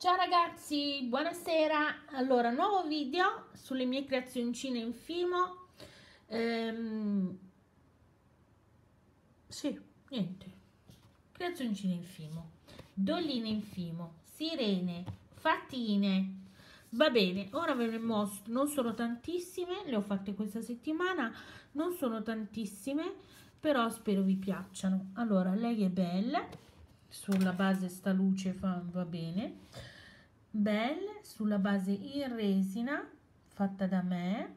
Ciao ragazzi, buonasera. Allora, nuovo video sulle mie creazioncine in fimo. Sì, niente. Creazioncine in fimo, dolline in fimo, sirene, fatine. Va bene, ora ve ne mostro. Non sono tantissime, le ho fatte questa settimana. Non sono tantissime, però spero vi piacciono. Allora, lei è bella. Sulla base sta luce va bene. Belle sulla base in resina fatta da me.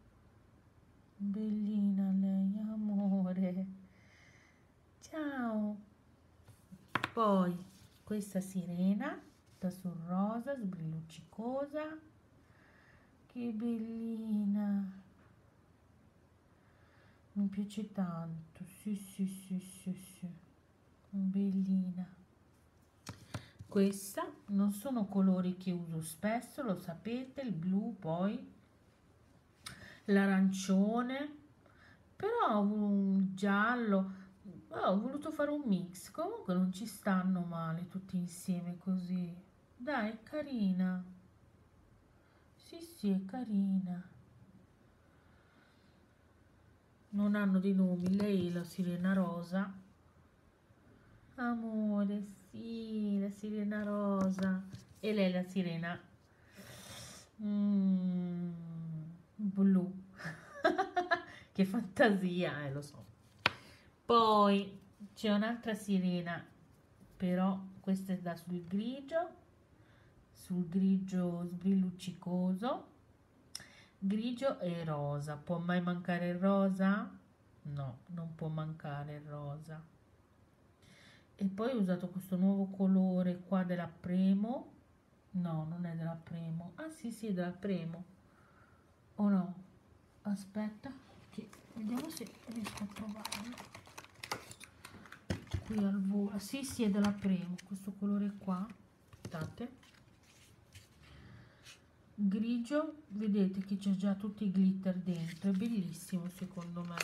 Bellina lei, amore. Ciao. Poi questa sirena da sul rosa, sbrilluccicosa. Che bellina. Mi piace tanto. Sì. Bellina. Questa non sono colori che uso spesso, lo sapete, il blu, poi l'arancione, però un giallo. Ho voluto fare un mix, comunque non ci stanno male tutti insieme così. Dai, è carina. Sì, è carina. Non hanno dei nomi, lei è la sirena rosa. Amore, sì, la sirena rosa. E lei la sirena blu. Che fantasia, lo so. Poi c'è un'altra sirena, però questa è da sul grigio sbrilluccicoso, grigio e rosa. Può mai mancare il rosa? No, non può mancare il rosa. E poi ho usato questo nuovo colore qua della Premo. No, non è della Premo. Ah sì, è della Premo. O no? Aspetta, che vediamo se riesco a trovarlo. Qui al volo. Sì, è della Premo. Questo colore qua. Aspettate. Grigio, vedete che c'è già tutti i glitter dentro. È bellissimo secondo me.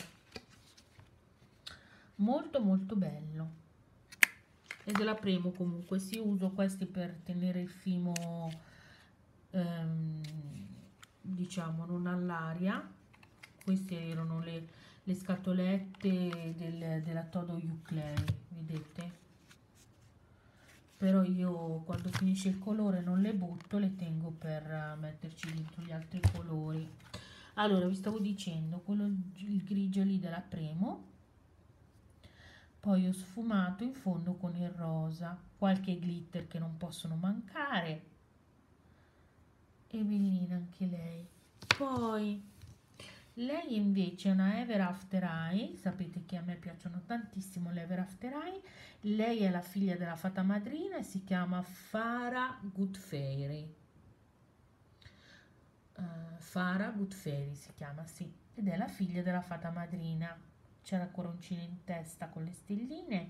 Molto bello. E della Premo comunque, sì, uso questi per tenere il fimo diciamo non all'aria. Queste erano le scatolette della Todo Uclay, vedete? Però io quando finisce il colore non le butto, le tengo per metterci dentro gli altri colori. Allora, vi stavo dicendo, il grigio lì della Premo. Poi ho sfumato in fondo con il rosa, qualche glitter che non possono mancare. E bellina anche lei. Poi lei invece è una Ever After Eye, sapete che a me piacciono tantissimo le Ever After Eye. Lei è la figlia della fata madrina e si chiama Farah Good Fairy. Farah Good Fairy si chiama, sì, ed è la figlia della fata madrina. C'è la coroncina in testa con le stelline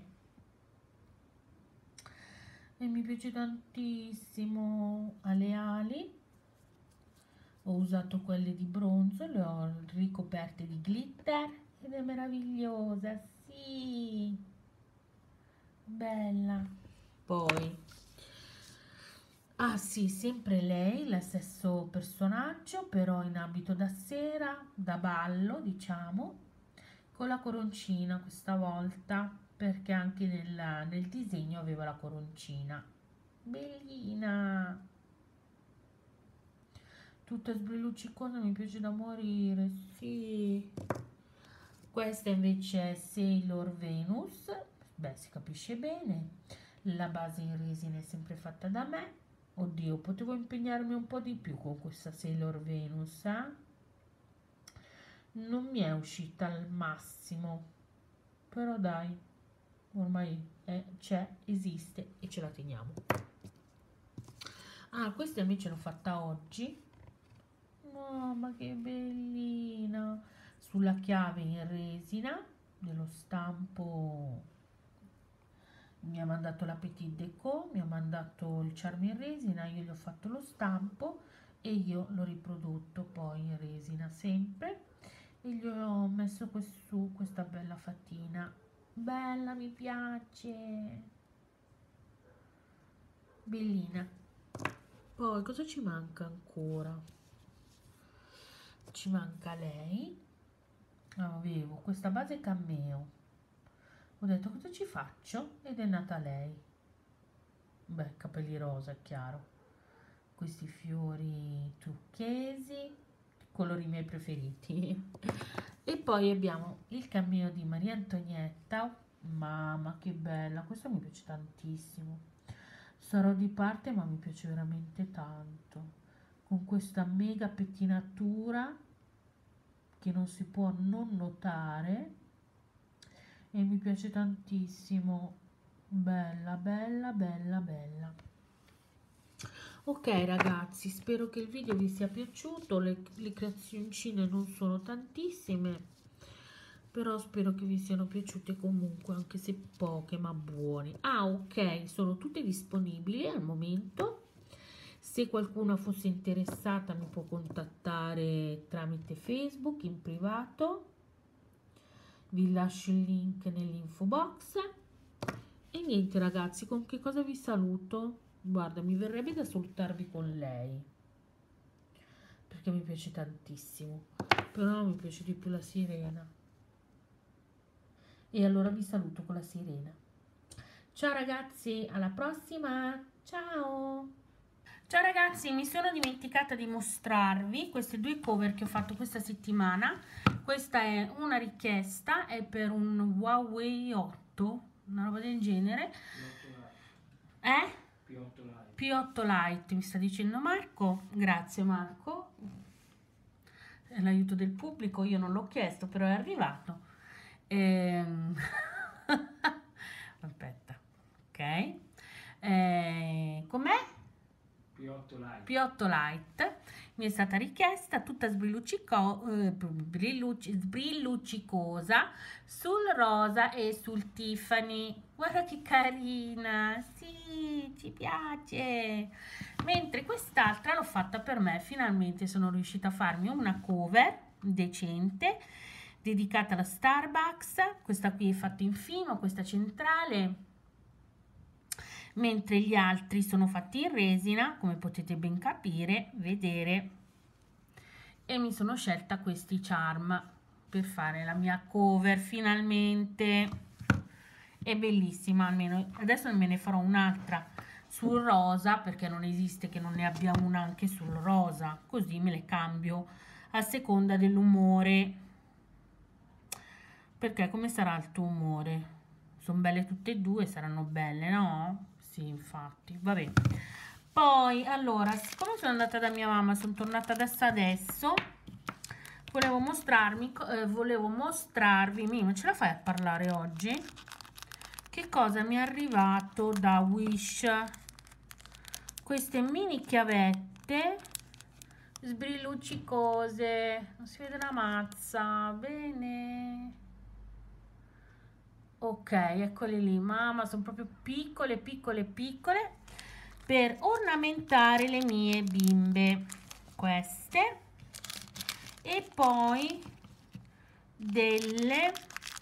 e mi piace tantissimo. Alle ali ho usato quelle di bronzo, le ho ricoperte di glitter ed è meravigliosa, sì, bella. Poi sì, sempre lei, lo stesso personaggio, però in abito da sera, da ballo, diciamo, con la coroncina questa volta, perché anche nel disegno aveva la coroncina. Bellina! Tutta sbrilluccicosa, mi piace da morire, sì. Questa invece è Sailor Venus, beh, si capisce bene. La base in resina è sempre fatta da me. Oddio, potevo impegnarmi un po' di più con questa Sailor Venus, eh? Non mi è uscita al massimo, però dai, ormai c'è, esiste e ce la teniamo. Questa invece l'ho fatta oggi. Oh, ma che bellina! Sulla chiave in resina dello stampo. Mi ha mandato la Petit Deco, mi ha mandato il charme in resina, io gli ho fatto lo stampo e io l'ho riprodotto poi in resina sempre e gli ho messo su questa bella fatina. Bella, mi piace, bellina. Poi cosa ci manca ancora? Ci manca lei. Avevo questa base Cameo, ho detto cosa ci faccio ed è nata lei. Beh, capelli rosa, è chiaro, questi fiori turchesi, colori miei preferiti. E poi abbiamo il Cameo di Maria Antonietta. Mamma che bella, questa mi piace tantissimo, sarò di parte ma mi piace veramente tanto, con questa mega pettinatura che non si può non notare e mi piace tantissimo, bella bella bella bella. Ok ragazzi, spero che il video vi sia piaciuto, le creazioncine non sono tantissime, però spero che vi siano piaciute comunque, anche se poche ma buone. Ah ok, sono tutte disponibili al momento. Se qualcuno fosse interessata mi può contattare tramite Facebook in privato, vi lascio il link nell'info box. E niente ragazzi, con che cosa vi saluto? Guarda, mi verrebbe da salutarvi con lei, perché mi piace tantissimo, però mi piace di più la sirena. E allora vi saluto con la sirena. Ciao ragazzi, alla prossima, ciao! Ciao ragazzi, mi sono dimenticata di mostrarvi queste due cover che ho fatto questa settimana. Questa è una richiesta, è per un Huawei 8, una roba del genere. P8 Lite. P8 Lite, mi sta dicendo Marco. Grazie Marco. È l'aiuto del pubblico, io non l'ho chiesto, però è arrivato. Aspetta, ok. Com'è? P8 Lite. P8 Lite mi è stata richiesta, tutta sbrilluccicosa, sul rosa e sul Tiffany. Guarda che carina, sì, ci piace. Mentre quest'altra l'ho fatta per me, finalmente sono riuscita a farmi una cover decente dedicata alla Starbucks. Questa qui è fatta in fino, questa centrale, mentre gli altri sono fatti in resina, come potete ben vedere, e mi sono scelta questi charm per fare la mia cover. Finalmente è bellissima, almeno adesso me ne farò un'altra sul rosa, perché non esiste che non ne abbiamo una anche sul rosa, così me le cambio a seconda dell'umore, perché come sarà il tuo umore? Sono belle tutte e due, saranno belle, no? Sì, infatti, vabbè. Poi, allora, siccome sono andata da mia mamma, sono tornata adesso, volevo mostrarvi, non ce la fai a parlare oggi? Che cosa mi è arrivato da Wish? Queste mini chiavette sbrilluccicose, non si vede la mazza, bene. Ok, eccole lì, mamma, sono proprio piccole, piccole, piccole, per ornamentare le mie bimbe, queste. E poi delle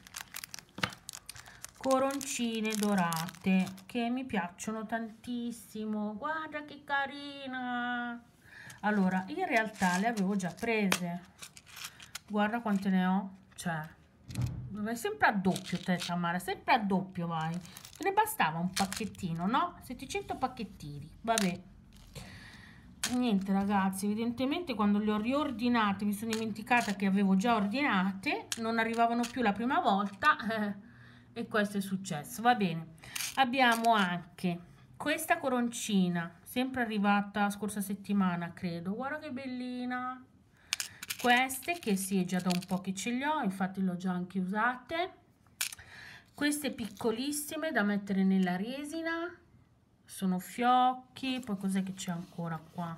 coroncine dorate che mi piacciono tantissimo, guarda che carina. Allora, in realtà le avevo già prese, guarda quante ne ho, cioè vai sempre a doppio te Tamara, sempre a doppio vai, me ne bastava un pacchettino, no? 700 pacchettini, vabbè. Niente ragazzi, evidentemente quando le ho riordinate mi sono dimenticata che avevo già ordinate, non arrivavano più la prima volta e questo è successo. Va bene, abbiamo anche questa coroncina, sempre arrivata scorsa settimana credo, guarda che bellina. Queste che sì, è già da un po' che ce le ho, infatti le ho già anche usate. Queste piccolissime da mettere nella resina, sono fiocchi. Poi cos'è che c'è ancora qua?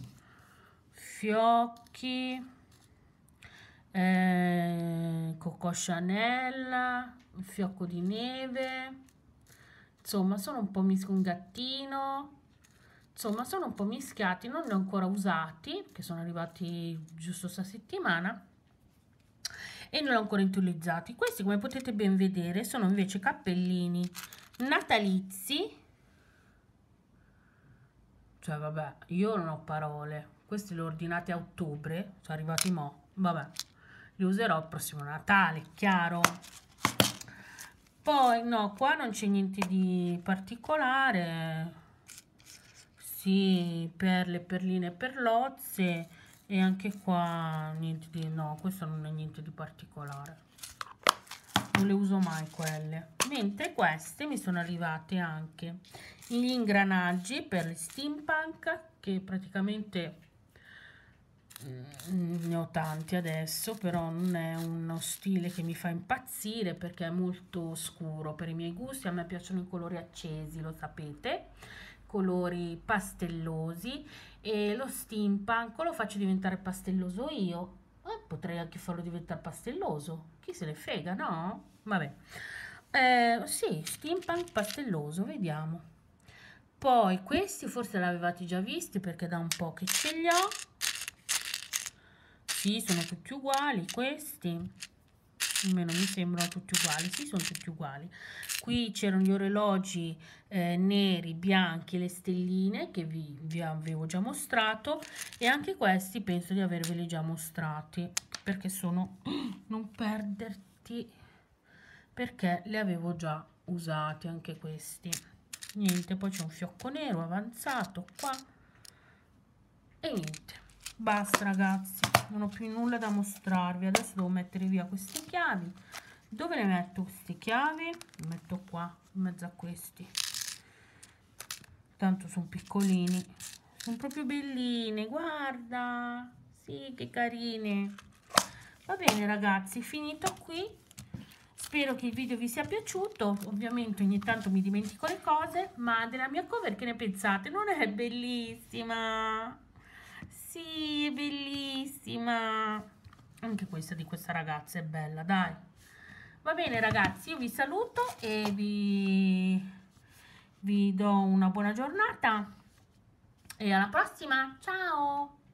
Fiocchi, Coco Chanel, il fiocco di neve, insomma sono un po' un gattino, insomma sono un po' mischiati, non li ho ancora usati, che sono arrivati giusto sta settimana e non li ho ancora utilizzati. Questi, come potete ben vedere, sono invece cappellini natalizi, cioè vabbè, io non ho parole. Questi li ho ordinati a ottobre, sono arrivati mo, vabbè, li userò il prossimo Natale, chiaro? Poi no, qua non c'è niente di particolare, sì, perle, perline, perlozze, e anche qua niente di, no, questo non è niente di particolare, non le uso mai quelle. Mentre queste mi sono arrivate anche gli ingranaggi per le steampunk, che praticamente ne ho tanti adesso, però non è uno stile che mi fa impazzire perché è molto scuro per i miei gusti. A me piacciono i colori accesi, lo sapete, colori pastellosi, e lo steampunk lo faccio diventare pastelloso io. Potrei anche farlo diventare pastelloso, chi se ne frega, no? Vabbè, sì, steampunk pastelloso, vediamo. Poi questi forse l'avevate già visti perché da un po' che ce li ho. Sì, sono tutti uguali questi, almeno mi sembrano tutti uguali. Sì, sono tutti uguali. Qui c'erano gli orologi neri, bianchi, le stelline che vi avevo già mostrato, e anche questi penso di averveli già mostrati perché sono non perderti, perché li avevo già usati anche questi. Niente, poi c'è un fiocco nero avanzato qua e niente, basta ragazzi, non ho più nulla da mostrarvi. Adesso devo mettere via queste chiavi. Dove le metto queste chiavi? Le metto qua in mezzo a questi, tanto sono piccolini, sono proprio belline, guarda, sì, che carine. Va bene ragazzi, finito qui. Spero che il video vi sia piaciuto. Ovviamente ogni tanto mi dimentico le cose, ma della mia cover che ne pensate? Non è bellissima? Sì, è bellissima. Anche questa di questa ragazza è bella, dai. Va bene ragazzi, io vi saluto e vi do una buona giornata e alla prossima. Ciao!